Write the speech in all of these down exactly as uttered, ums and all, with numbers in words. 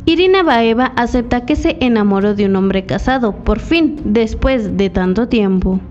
Irina Baeva acepta que se enamoró de un hombre casado, por fin, después de tanto tiempo.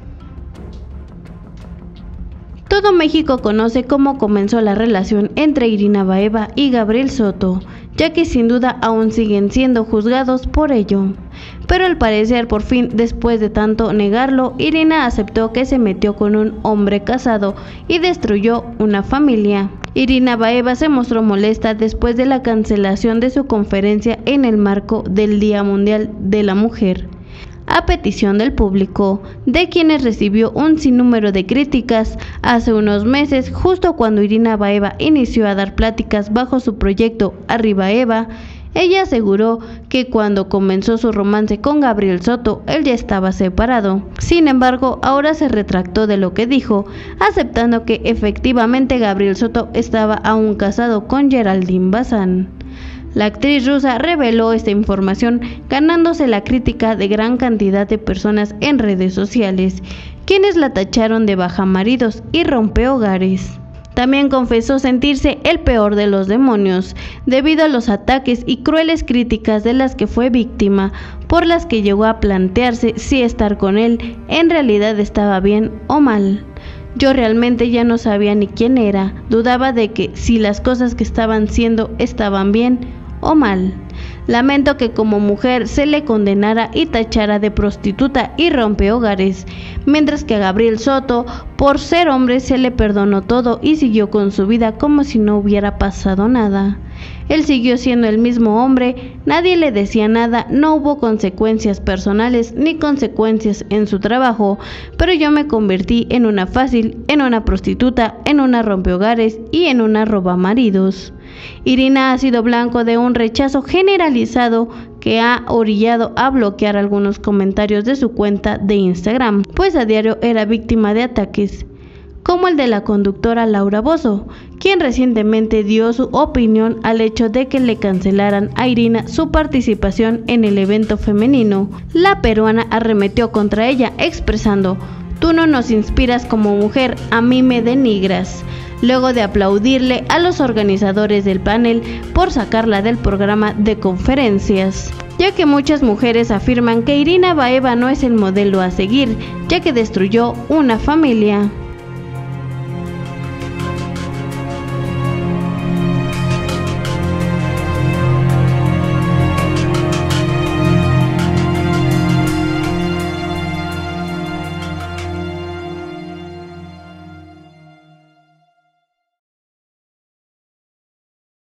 Todo México conoce cómo comenzó la relación entre Irina Baeva y Gabriel Soto, ya que sin duda aún siguen siendo juzgados por ello. Pero al parecer, por fin, después de tanto negarlo, Irina aceptó que se metió con un hombre casado y destruyó una familia. Irina Baeva se mostró molesta después de la cancelación de su conferencia en el marco del Día Mundial de la Mujer, a petición del público, de quienes recibió un sinnúmero de críticas. Hace unos meses, justo cuando Irina Baeva inició a dar pláticas bajo su proyecto Arriba Eva, ella aseguró que cuando comenzó su romance con Gabriel Soto, él ya estaba separado. Sin embargo, ahora se retractó de lo que dijo, aceptando que efectivamente Gabriel Soto estaba aún casado con Geraldine Bazán. La actriz rusa reveló esta información, ganándose la crítica de gran cantidad de personas en redes sociales, quienes la tacharon de bajamaridos y rompehogares. También confesó sentirse el peor de los demonios, debido a los ataques y crueles críticas de las que fue víctima, por las que llegó a plantearse si estar con él en realidad estaba bien o mal. Yo realmente ya no sabía ni quién era, dudaba de que si las cosas que estaban siendo estaban bien o mal. Lamento que como mujer se le condenara y tachara de prostituta y rompehogares, mientras que a Gabriel Soto, por ser hombre, se le perdonó todo y siguió con su vida como si no hubiera pasado nada. Él siguió siendo el mismo hombre, nadie le decía nada, no hubo consecuencias personales ni consecuencias en su trabajo, pero yo me convertí en una fácil, en una prostituta, en una rompehogares y en una robamaridos. Irina ha sido blanco de un rechazo generalizado que ha orillado a bloquear algunos comentarios de su cuenta de Instagram, pues a diario era víctima de ataques, como el de la conductora Laura Bozzo, quien recientemente dio su opinión al hecho de que le cancelaran a Irina su participación en el evento femenino. La peruana arremetió contra ella, expresando: "Tú no nos inspiras como mujer, a mí me denigras", luego de aplaudirle a los organizadores del panel por sacarla del programa de conferencias, ya que muchas mujeres afirman que Irina Baeva no es el modelo a seguir, ya que destruyó una familia.